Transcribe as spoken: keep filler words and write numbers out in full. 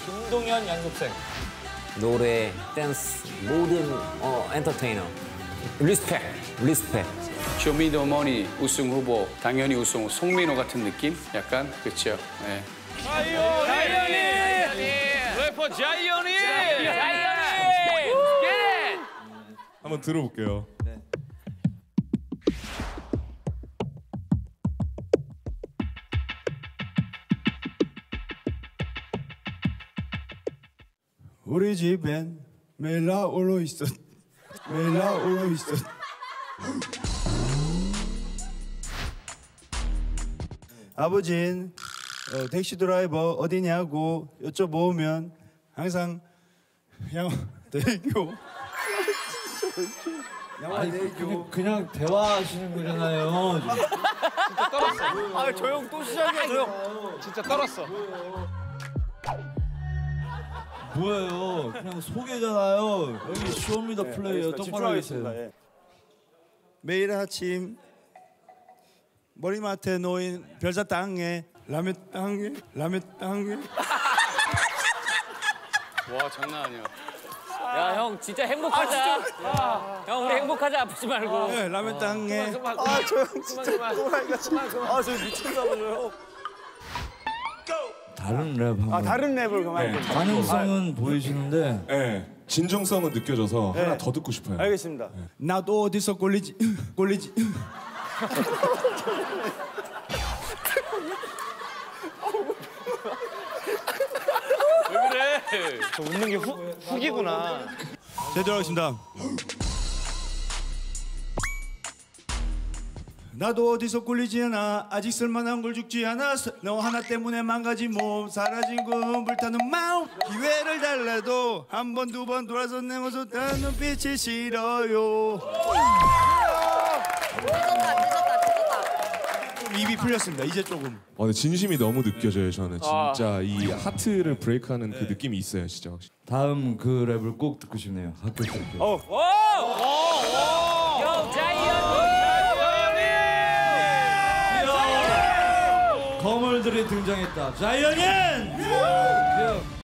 김동현 연습생. 노래, 댄스, 모든 어, 엔터테이너. 리스펙, 리스펙. 쇼미더머니 우승 후보, 당연히 우승 송민호 같은 느낌? 약간 그렇죠. 네. 자이언이! 래퍼 자이언이! 자이언이! 한번 들어볼게요. 네. 우리 집엔 매일 나홀로 있어. 매일 나홀로 있어. 아버진 어, 택시 드라이버 어디냐고 여쭤보면 항상 양대교. 그냥, 그냥 대화하시는 거잖아요. 진짜 떨었어. 아, 저 형 또 시작이야, 저 형. 진짜 떨었어. 뭐예요? 그냥 소개잖아요. 여기 쇼미더 플레이어 똑바로 하겠어요. 매일 아침 머리맡에 놓인 별사 땅에 라면 땅에 라면 땅에. 와 장난 아니야. 야, 형 진짜 행복하자. 아, 형 우리 행복하자, 아프지 말고. 네, 라면 땅에. 아, 저 형 진짜 또라이가 그만 그만. 아, 저 미쳤나 봐요. 다른 랩 한번. 아 다른 랩을 그만. 네. 가능성은 보이시는데. 네, 진정성은 느껴져서 네. 하나 더 듣고 싶어요. 알겠습니다. 네. 나도 어디서 꼴리지 꼴리지. 왜 그래? 저 웃는 게 후, 훅이구나. 제대로 하겠습니다. 나도 어디서 꿀리지 않아. 아직 쓸만한 걸 죽지 않아. 너 하나 때문에 망가진 몸, 사라진 건 불타는 마음. 기회를 달래도 한 번 두 번 돌아서 내 모습 다는 눈빛이 싫어요. 찢었다 찢었다 찢었다. 좀 입이 풀렸습니다. 이제 조금. 어, 근데 진심이 너무 느껴져요. 저는 진짜 이 하트를 브레이크하는 그 느낌이 있어요, 진짜. 다음 그 랩을 꼭 듣고 싶네요. 합격할 때. 어. 오! 오! 요, 자이언이! 거물들이 등장했다. 자이언!